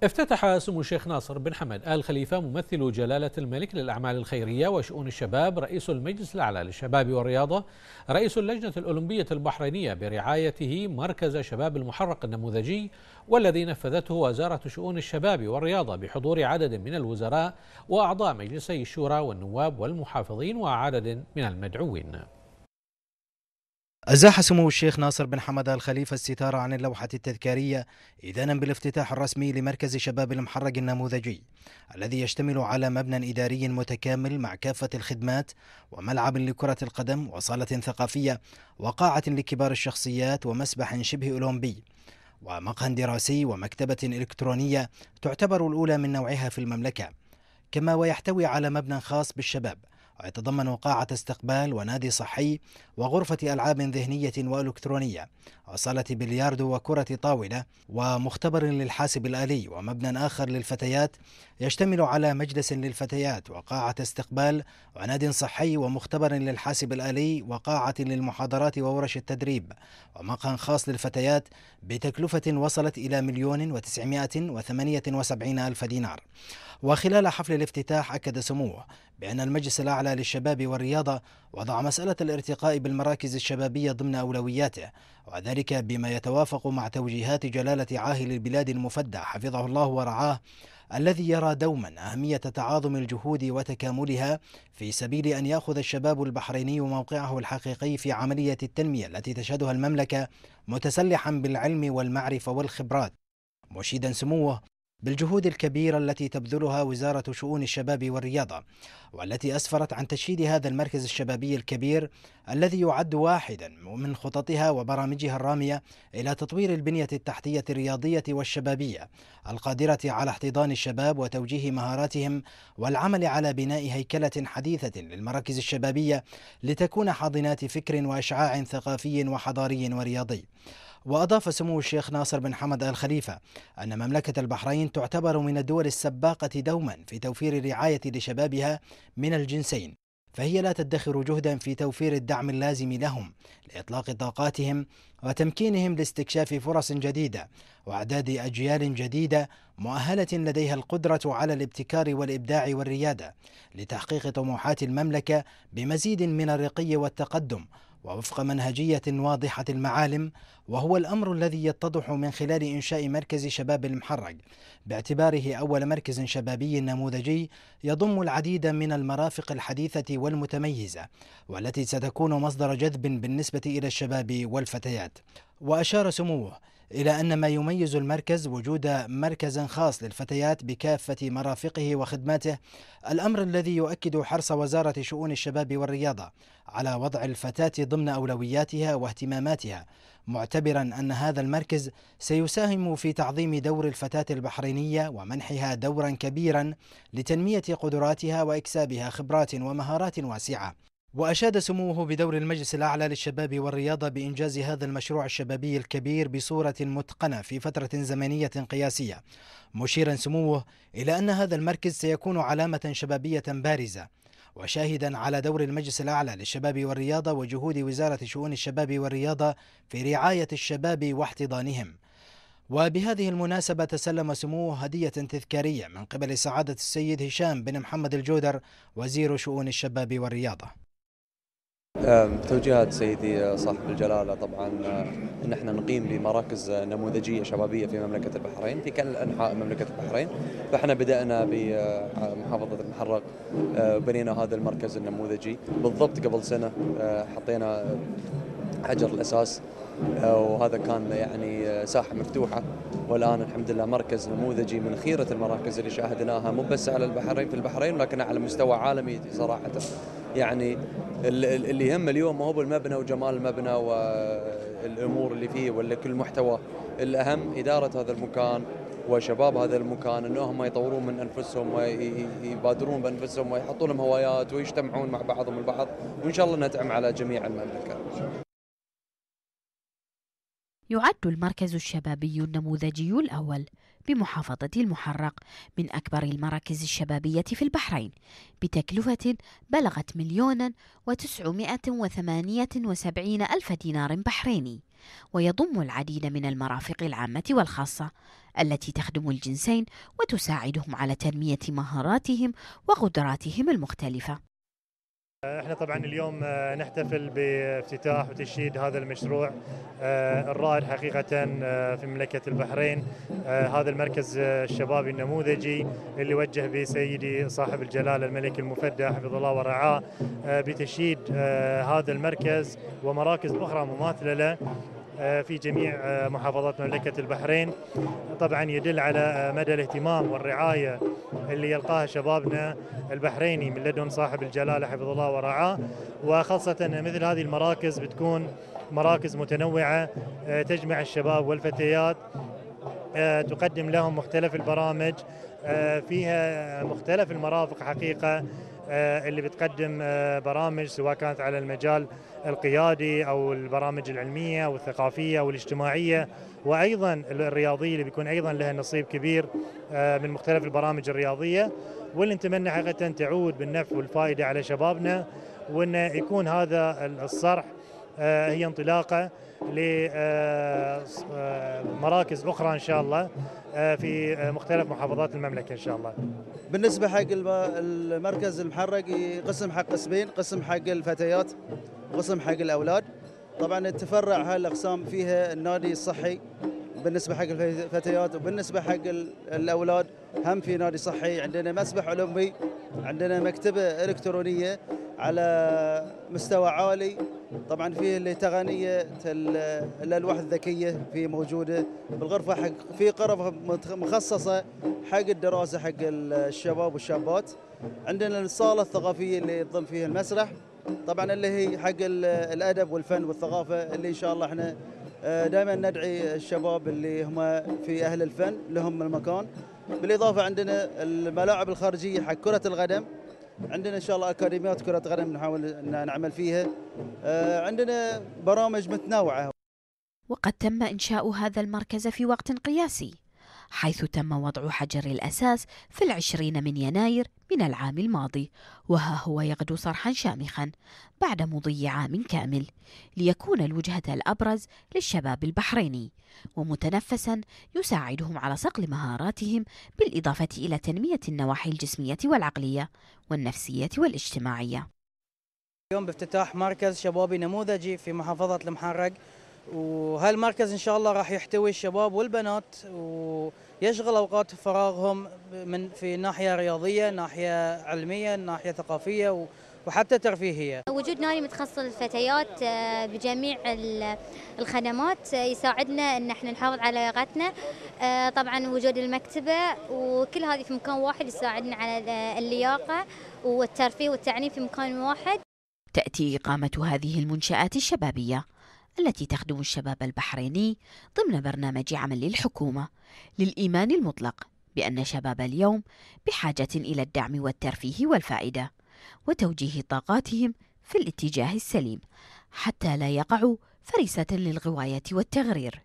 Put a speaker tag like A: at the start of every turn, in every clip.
A: افتتح سمو الشيخ ناصر بن حمد آل خليفة ممثل جلالة الملك للأعمال الخيرية وشؤون الشباب رئيس المجلس الأعلى للشباب والرياضة رئيس اللجنة الأولمبية البحرينية برعايته مركز شباب المحرق النموذجي، والذي نفذته وزارة شؤون الشباب والرياضة بحضور عدد من الوزراء وأعضاء مجلسي الشورى والنواب والمحافظين وعدد من المدعوين.
B: أزاح سمو الشيخ ناصر بن حمد آل خليفة الستار عن اللوحة التذكارية إذانا بالافتتاح الرسمي لمركز شباب المحرق النموذجي، الذي يشتمل على مبنى إداري متكامل مع كافة الخدمات وملعب لكرة القدم وصالة ثقافية وقاعة لكبار الشخصيات ومسبح شبه أولمبي ومقهى دراسي ومكتبة إلكترونية تعتبر الأولى من نوعها في المملكة، كما ويحتوي على مبنى خاص بالشباب ويتضمن قاعة استقبال ونادي صحي وغرفة ألعاب ذهنية وإلكترونية وصالة بلياردو وكرة طاولة ومختبر للحاسب الآلي، ومبنى آخر للفتيات يشتمل على مجلس للفتيات وقاعة استقبال وناد صحي ومختبر للحاسب الآلي وقاعة للمحاضرات وورش التدريب ومقهى خاص للفتيات بتكلفة وصلت إلى 1,978,000 دينار. وخلال حفل الافتتاح أكد سموه بأن المجلس الأعلى للشباب والرياضة وضع مسألة الارتقاء بالمراكز الشبابية ضمن أولوياته، وذلك بما يتوافق مع توجيهات جلالة عاهل البلاد المفدى حفظه الله ورعاه، الذي يرى دوما أهمية تعاظم الجهود وتكاملها في سبيل أن يأخذ الشباب البحريني موقعه الحقيقي في عملية التنمية التي تشهدها المملكة، متسلحا بالعلم والمعرفة والخبرات، مشيدا سموه بالجهود الكبيرة التي تبذلها وزارة شؤون الشباب والرياضة، والتي أسفرت عن تشييد هذا المركز الشبابي الكبير الذي يعد واحدا من خططها وبرامجها الرامية إلى تطوير البنية التحتية الرياضية والشبابية القادرة على احتضان الشباب وتوجيه مهاراتهم، والعمل على بناء هيكلة حديثة للمراكز الشبابية لتكون حاضنات فكر وإشعاع ثقافي وحضاري ورياضي. وأضاف سمو الشيخ ناصر بن حمد آل خليفة أن مملكة البحرين تعتبر من الدول السباقة دوما في توفير الرعاية لشبابها من الجنسين، فهي لا تدخر جهدا في توفير الدعم اللازم لهم لإطلاق طاقاتهم وتمكينهم لاستكشاف فرص جديدة وإعداد أجيال جديدة مؤهلة لديها القدرة على الابتكار والإبداع والريادة لتحقيق طموحات المملكة بمزيد من الرقي والتقدم ووفق منهجية واضحة المعالم، وهو الأمر الذي يتضح من خلال إنشاء مركز شباب المحرق باعتباره أول مركز شبابي نموذجي يضم العديد من المرافق الحديثة والمتميزة والتي ستكون مصدر جذب بالنسبة إلى الشباب والفتيات. وأشار سموه إلى أن ما يميز المركز وجود مركز خاص للفتيات بكافة مرافقه وخدماته، الأمر الذي يؤكد حرص وزارة شؤون الشباب والرياضة على وضع الفتاة ضمن أولوياتها واهتماماتها، معتبرا أن هذا المركز سيساهم في تعظيم دور الفتاة البحرينية ومنحها دورا كبيرا لتنمية قدراتها وإكسابها خبرات ومهارات واسعة. وأشاد سموه بدور المجلس الأعلى للشباب والرياضة بإنجاز هذا المشروع الشبابي الكبير بصورة متقنة في فترة زمنية قياسية، مشيرا سموه إلى أن هذا المركز سيكون علامة شبابية بارزة وشاهدا على دور المجلس الأعلى للشباب والرياضة وجهود وزارة شؤون الشباب والرياضة في رعاية الشباب واحتضانهم. وبهذه المناسبة تسلم سموه هدية تذكارية من قبل سعادة السيد هشام بن محمد الجودر وزير شؤون الشباب والرياضة.
C: توجيهات سيدي صاحب الجلالة طبعا ان احنا نقيم بمراكز نموذجية شبابية في مملكة البحرين في كل انحاء مملكة البحرين، فاحنا بدأنا بمحافظة المحرق، بنينا هذا المركز النموذجي بالضبط قبل سنة، حطينا حجر الأساس وهذا كان يعني ساحة مفتوحة، والآن الحمد لله مركز نموذجي من خيرة المراكز اللي شاهدناها مو بس على البحرين في البحرين لكن على مستوى عالمي صراحة. يعني اللي يهم اليوم ما هو بالمبنى وجمال المبنى والأمور اللي فيه ولا كل محتوى، الأهم إدارة هذا المكان وشباب هذا المكان أنهم يطورون من أنفسهم ويبادرون بأنفسهم ويحطون لهم هوايات ويجتمعون مع بعضهم البعض، وإن شاء الله نتعم على جميع المملكة.
D: يعد المركز الشبابي النموذجي الأول بمحافظة المحرق من أكبر المراكز الشبابية في البحرين بتكلفة بلغت 1,978,000 دينار بحريني، ويضم العديد من المرافق العامة والخاصة التي تخدم الجنسين وتساعدهم على تنمية مهاراتهم وقدراتهم المختلفة.
E: احنا طبعا اليوم نحتفل بافتتاح وتشييد هذا المشروع الرائد حقيقة في مملكة البحرين، هذا المركز الشبابي النموذجي اللي وجه به سيدي صاحب الجلالة الملك المفدى حفظه الله ورعاه بتشييد هذا المركز ومراكز أخرى مماثلة له في جميع محافظات مملكة البحرين. طبعا يدل على مدى الاهتمام والرعاية اللي يلقاها شبابنا البحريني من لدن صاحب الجلالة حفظه الله ورعاه، وخاصة مثل هذه المراكز بتكون مراكز متنوعة تجمع الشباب والفتيات، تقدم لهم مختلف البرامج، فيها مختلف المرافق حقيقة اللي بتقدم برامج سواء كانت على المجال القيادي أو البرامج العلمية والثقافية والاجتماعية، وأيضا الرياضية اللي بيكون أيضا لها نصيب كبير من مختلف البرامج الرياضية، واللي نتمنى حقيقة تعود بالنفع والفائدة على شبابنا، وأن يكون هذا الصرح هي انطلاقة لمراكز أخرى إن شاء الله في مختلف محافظات المملكة إن شاء الله.
F: بالنسبة حق المركز المحرق يقسم حق قسمين، قسم حق الفتيات وقسم حق الأولاد. طبعا تفرع هاي الأقسام فيها النادي الصحي بالنسبة حق الفتيات، وبالنسبة حق الأولاد هم في نادي صحي، عندنا مسبح أولمبي، عندنا مكتبة إلكترونية على مستوى عالي، طبعا فيه اللي تقنية الألواح الذكية في موجودة بالغرفة، حق في غرفة مخصصة حق الدراسة حق الشباب والشابات. عندنا الصالة الثقافية اللي يضم فيها المسرح، طبعا اللي هي حق الأدب والفن والثقافة، اللي إن شاء الله احنا دائما ندعي الشباب اللي هم في أهل الفن لهم المكان. بالإضافة عندنا الملاعب الخارجية حق كرة القدم، عندنا إن شاء الله أكاديميات كرة قدم نحاول أن نعمل فيها، عندنا برامج متنوعة.
D: وقد تم إنشاء هذا المركز في وقت قياسي، حيث تم وضع حجر الأساس في 20 من يناير من العام الماضي، وها هو يغدو صرحا شامخا بعد مضي عام كامل، ليكون الوجهة الأبرز للشباب البحريني، ومتنفسا يساعدهم على صقل مهاراتهم، بالإضافة إلى تنمية النواحي الجسمية والعقلية والنفسية والاجتماعية.
G: اليوم بافتتاح مركز شبابي نموذجي في محافظة المحرق، وهالمركز إن شاء الله راح يحتوي الشباب والبنات ويشغل أوقات فراغهم في ناحية رياضية، ناحية علمية، ناحية ثقافية وحتى ترفيهية.
H: وجود نادي متخصص للفتيات بجميع الخدمات يساعدنا ان احنا نحافظ على لياقتنا. طبعا وجود المكتبة وكل هذه في مكان واحد يساعدنا على اللياقة والترفيه والتعنيف في مكان واحد.
D: تأتي إقامة هذه المنشآت الشبابية التي تخدم الشباب البحريني ضمن برنامج عمل للحكومة للإيمان المطلق بأن شباب اليوم بحاجة إلى الدعم والترفيه والفائدة، وتوجيه طاقاتهم في الاتجاه السليم حتى لا يقعوا فريسة للغواية والتغرير.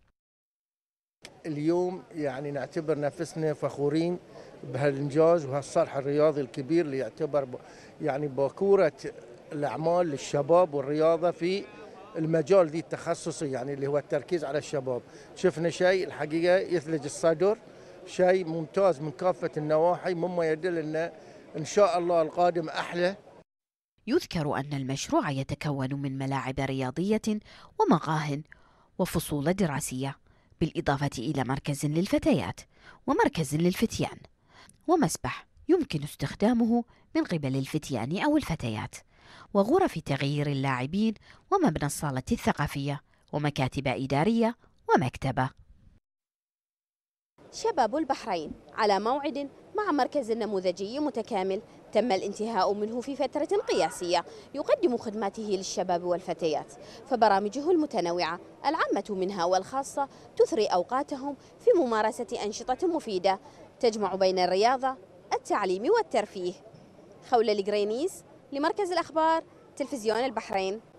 I: اليوم يعني نعتبر نفسنا فخورين بهالإنجاز وهالصرح الرياضي الكبير اللي يعتبر يعني باكورة الأعمال للشباب والرياضة في المجال ذي التخصصي، يعني اللي هو التركيز على الشباب. شفنا شيء الحقيقة يثلج الصدر، شيء ممتاز من كافة النواحي، مما يدل إن شاء الله القادم أحلى.
D: يذكر أن المشروع يتكون من ملاعب رياضية ومقاه وفصول دراسية، بالإضافة إلى مركز للفتيات ومركز للفتيان ومسبح يمكن استخدامه من قبل الفتيان أو الفتيات، وغرف تغيير اللاعبين، ومبنى الصالة الثقافية، ومكاتب إدارية ومكتبة.
J: شباب البحرين على موعد مع مركز نموذجي متكامل تم الانتهاء منه في فترة قياسية، يقدم خدماته للشباب والفتيات، فبرامجه المتنوعة العامة منها والخاصة تثري أوقاتهم في ممارسة أنشطة مفيدة تجمع بين الرياضة، التعليم والترفيه. خولة القرينيس لمركز الأخبار تلفزيون البحرين.